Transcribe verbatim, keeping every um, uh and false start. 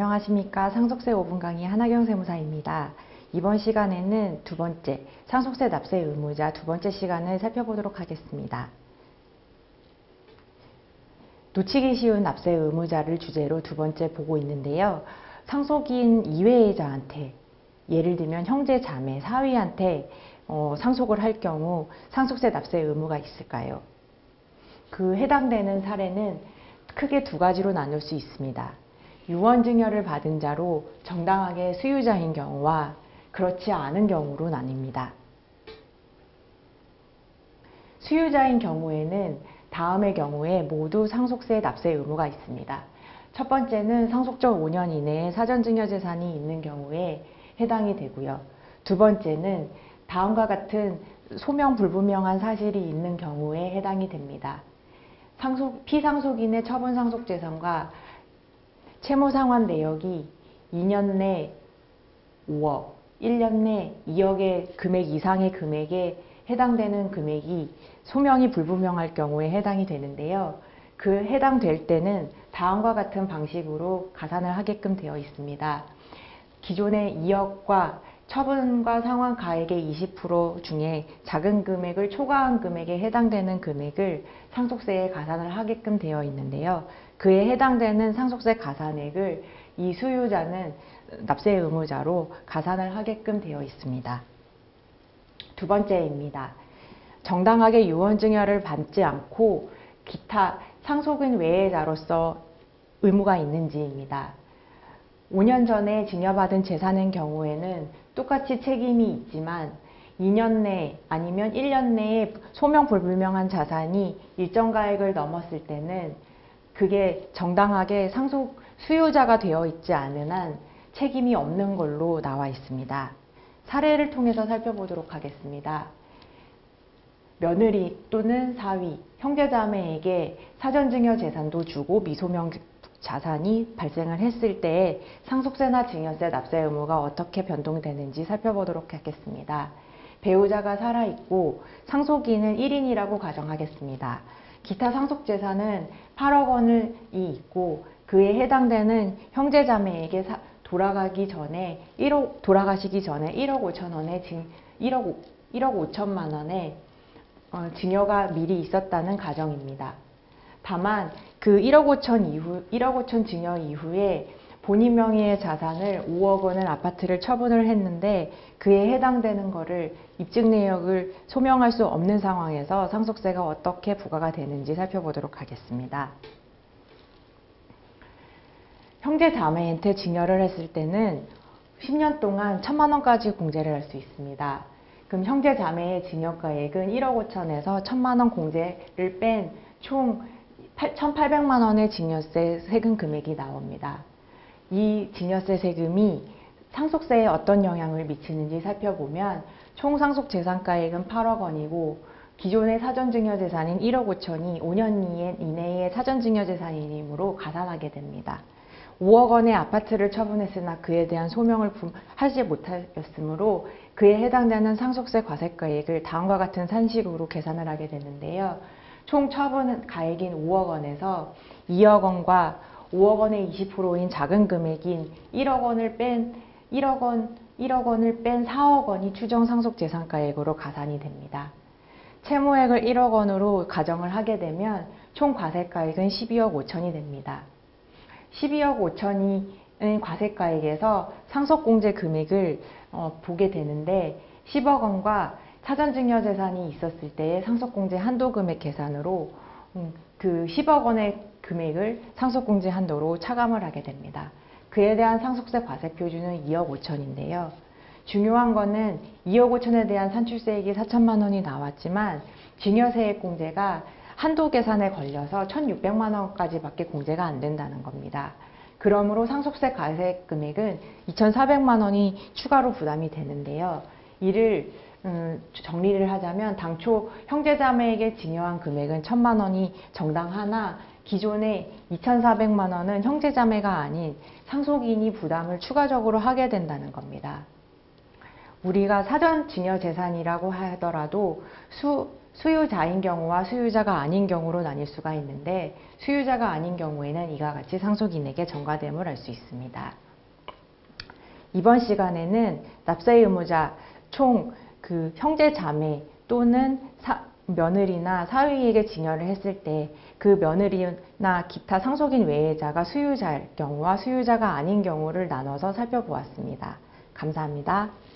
안녕하십니까. 상속세 오 분 강의 한하경 세무사입니다. 이번 시간에는 두 번째, 상속세 납세 의무자 두 번째 시간을 살펴보도록 하겠습니다. 놓치기 쉬운 납세 의무자를 주제로 두 번째 보고 있는데요. 상속인 이외자한테, 예를 들면 형제, 자매, 사위한테 어, 상속을 할 경우 상속세 납세 의무가 있을까요? 그 해당되는 사례는 크게 두 가지로 나눌 수 있습니다. 유언증여를 받은 자로 정당하게 수유자인 경우와 그렇지 않은 경우로 나뉩니다. 수유자인 경우에는 다음의 경우에 모두 상속세 납세 의무가 있습니다. 첫 번째는 상속전 오 년 이내에 사전증여재산이 있는 경우에 해당이 되고요. 두 번째는 다음과 같은 소명 불분명한 사실이 있는 경우에 해당이 됩니다. 상속, 피상속인의 처분 상속재산과 채무상환 내역이 이 년 내 오억, 일 년 내 이억의 금액 이상의 금액에 해당되는 금액이 소명이 불분명할 경우에 해당이 되는데요. 그 해당될 때는 다음과 같은 방식으로 가산을 하게끔 되어 있습니다. 기존의 이억과 처분과 상환 가액의 이십 퍼센트 중에 작은 금액을 초과한 금액에 해당되는 금액을 상속세에 가산을 하게끔 되어 있는데요. 그에 해당되는 상속세 가산액을 이 수유자는 납세 의무자로 가산을 하게끔 되어 있습니다. 두 번째입니다. 정당하게 유언증여를 받지 않고 기타 상속인 외자로서 의무가 있는지입니다. 오 년 전에 증여받은 재산인 경우에는 똑같이 책임이 있지만 이 년 내 아니면 일 년 내에 소명 불분명한 자산이 일정 가액을 넘었을 때는 그게 정당하게 상속 수요자가 되어 있지 않은 한 책임이 없는 걸로 나와 있습니다. 사례를 통해서 살펴보도록 하겠습니다. 며느리 또는 사위, 형제자매에게 사전증여 재산도 주고 미소명 자산이 발생을 했을 때 상속세나 증여세 납세 의무가 어떻게 변동되는지 살펴보도록 하겠습니다. 배우자가 살아있고 상속인은 일 인이라고 가정하겠습니다. 기타 상속재산은 팔억 원이 있고 그에 해당되는 형제자매에게 사, 돌아가기 전에 일억, 돌아가시기 전에 일억 오천 원의 증, 일억, 일억 오천만 원의 어, 증여가 미리 있었다는 가정입니다. 다만 그 일억 오천 이후, 일억 오천 증여 이후에 본인 명의의 자산을 오억 원을 아파트를 처분을 했는데 그에 해당되는 거를 입증 내역을 소명할 수 없는 상황에서 상속세가 어떻게 부과가 되는지 살펴보도록 하겠습니다. 형제 자매한테 증여를 했을 때는 십 년 동안 천만 원까지 공제를 할 수 있습니다. 그럼 형제 자매의 증여가액은 일억 오천에서 천만 원 공제를 뺀 총 천팔백만 원의 증여세 세금 금액이 나옵니다. 이 증여세 세금이 상속세에 어떤 영향을 미치는지 살펴보면 총 상속 재산가액은 팔억 원이고 기존의 사전증여재산인 일억 오천이 오 년 이내의 사전증여재산이므로 가산하게 됩니다. 오억 원의 아파트를 처분했으나 그에 대한 소명을 하지 못하였으므로 그에 해당되는 상속세 과세가액을 다음과 같은 산식으로 계산을 하게 되는데요. 총 처분 가액인 오억 원에서 이억 원과 오억 원의 이십 퍼센트인 작은 금액인 일억 원을 뺀 일억 원, 일억 원을 뺀 사억 원이 추정 상속 재산가액으로 가산이 됩니다. 채무액을 일억 원으로 가정을 하게 되면 총 과세가액은 십이억 오천이 됩니다. 십이억 오천이 과세가액에서 상속공제 금액을 어, 보게 되는데 십억 원과 사전증여재산이 있었을 때의 상속공제 한도 금액 계산으로 음, 그 십억 원의 금액을 상속공제 한도로 차감을 하게 됩니다. 그에 대한 상속세 과세 표준은 이억 오천인데요. 중요한 거는 이억 오천에 대한 산출세액이 사천만 원이 나왔지만 증여세액 공제가 한도 계산에 걸려서 천육백만 원까지밖에 공제가 안 된다는 겁니다. 그러므로 상속세 과세 금액은 이천사백만 원이 추가로 부담이 되는데요. 이를 음, 정리를 하자면 당초 형제자매에게 증여한 금액은 천만 원이 정당하나 기존의 이천사백만 원은 형제자매가 아닌 상속인이 부담을 추가적으로 하게 된다는 겁니다. 우리가 사전 증여 재산이라고 하더라도 수, 수유자인 경우와 수유자가 아닌 경우로 나뉠 수가 있는데, 수유자가 아닌 경우에는 이와 같이 상속인에게 전가됨을 알 수 있습니다. 이번 시간에는 납세의 의무자 총 그 형제 자매 또는 사, 며느리나 사위에게 증여를 했을 때 그 며느리나 기타 상속인 외의자가 수유자일 경우와 수유자가 아닌 경우를 나눠서 살펴보았습니다. 감사합니다.